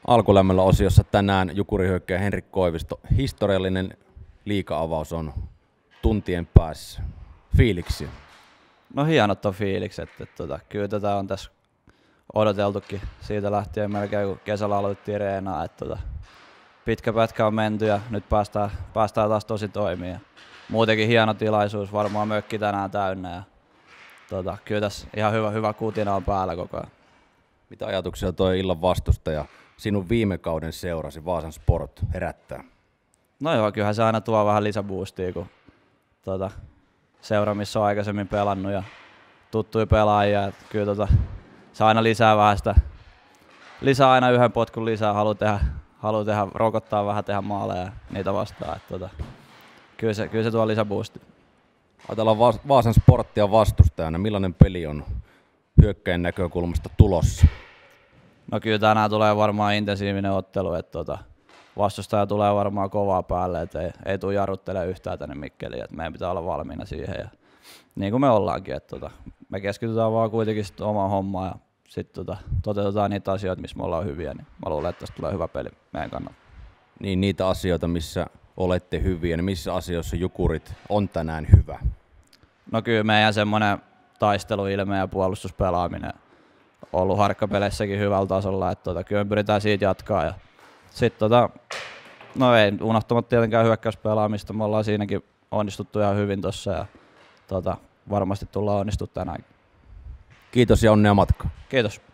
Alkulämmöllä osiossa tänään Jukuri-hyökkääjä Henrik Koivisto. Historiallinen liiga-avaus on tuntien päässä. Fiiliksi? No hienot on fiilikset. Kyllä tätä on tässä odoteltukin siitä lähtien melkein, kun kesällä aloitettiin reenaa. Pitkä pätkä on menty ja nyt päästään taas tosi toimia. Muutenkin hieno tilaisuus, varmaan mökki tänään täynnä. Ja, kyllä tässä ihan hyvä kutina on päällä koko ajan. Mitä ajatuksia toi illan vastustaja sinun viime kauden seurasi Vaasan Sport herättää? No joo, kyllähän se aina tuo vähän lisäboostia, kun seura, missä on aikaisemmin pelannut ja tuttuja pelaajia. Et kyllä se aina lisää vähän sitä, lisää aina yhden potkun lisää, haluaa tehdä, rokottaa vähän, tehdä maaleja ja niitä vastaan. Kyllä se tuo lisäboosti. Ajatellaan Vaasan Sporttia vastustajana. Millainen peli on hyökkäjän näkökulmasta tulossa? No kyllä tänään tulee varmaan intensiivinen ottelu, että vastustaja tulee varmaan kovaa päälle, että ei tule jarruttelemaan yhtään tänne Mikkeliin, että meidän pitää olla valmiina siihen. Ja niin kuin me ollaankin, että me keskitytään vaan kuitenkin sit omaan hommaan ja sitten toteutetaan niitä asioita, missä me ollaan hyviä, niin mä luulen, että tästä tulee hyvä peli meidän kannalta. Niin niitä asioita, missä olette hyviä, niin missä asioissa Jukurit on tänään hyvä? No kyllä meidän semmoinen taisteluilme ja puolustuspelaaminen on ollut harkkapeleissäkin hyvällä tasolla, että kyllä me pyritään siitä jatkaa. Ja sitten no ei unohtamatta tietenkään hyökkäyspelaamista, me ollaan siinäkin onnistuttu ihan hyvin tossa ja varmasti tullaan onnistumaan tänään. Kiitos ja onnea matkaan. Kiitos.